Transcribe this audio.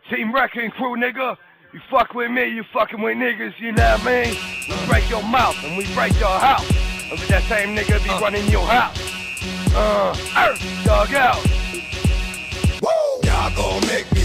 Team Wrecking Crew, nigga. You fuck with me, you fucking with niggas, you know what I mean? We break your mouth and we break your house. And that same nigga be running your house. Dug out. Woo! Y'all gon' make